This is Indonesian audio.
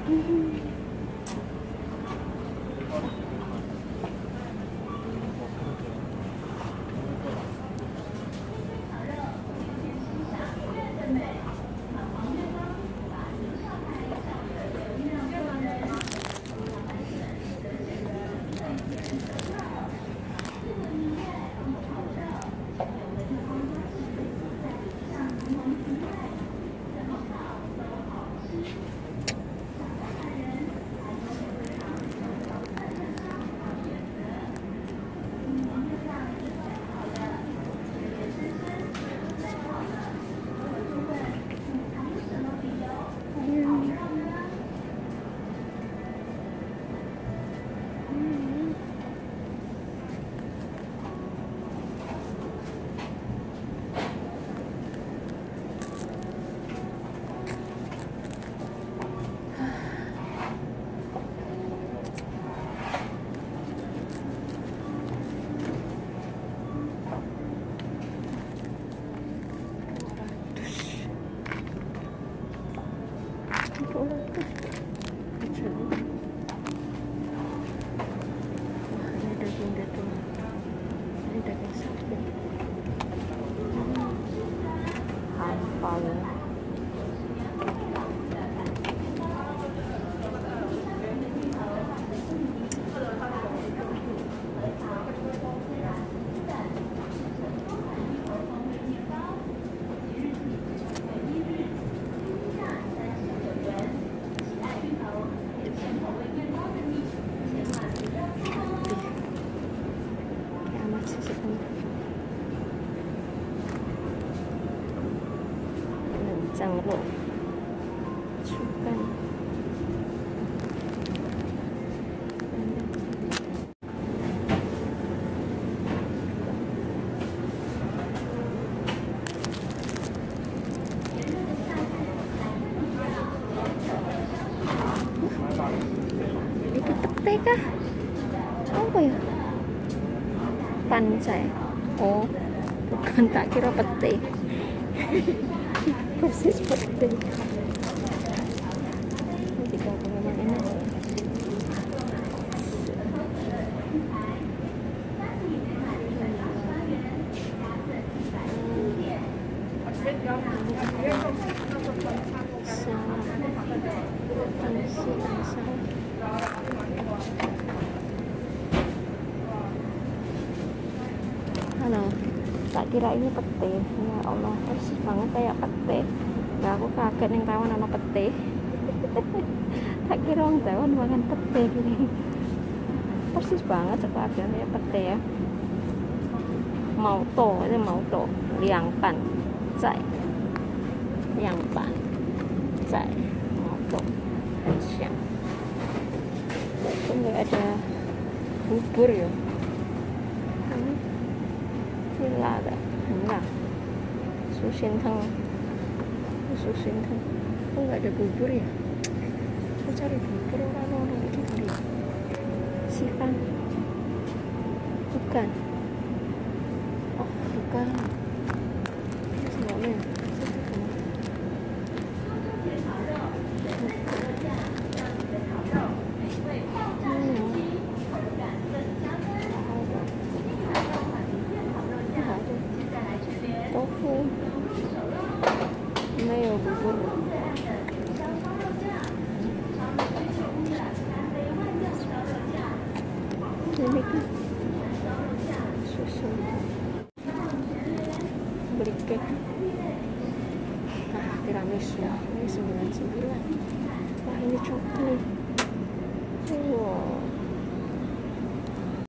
Jangan lupa itu pete kah? Apa ya? Pancai. Oh, bukan, tak kira pete. Persis pete. Jika memang enak. Halo, tak kira ini pete. Ya Allah, persis banget kayak pete. Nah, aku kaget yang Taiwan ada pete. Tak kira orang Taiwan makan pete gini. Persis banget sekarang kayak pete ya. Mau to, itu mau to, liang pan, zai, liang pan, zai, mau to, siang. Itu nggak ada bubur ya. Ini ada, enggak. Susinteng, kok nggak ada bubur ya? Aku cari bubur orang itu kali. Sifan, bukan. Oh, bukan. Semuanya. Tofu. Mayo bubur. Ini kan susu. Beli cake. Nah, tiramisu ini 99.